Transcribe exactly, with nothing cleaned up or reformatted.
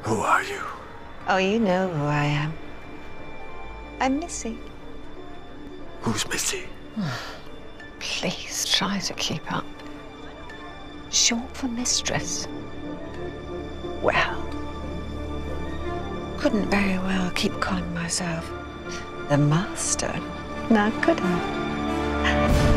Who are you? Oh, you know who I am. I'm Missy. Who's Missy? Please try to keep up. Short for mistress. Well, couldn't very well keep calling myself the master, now could I?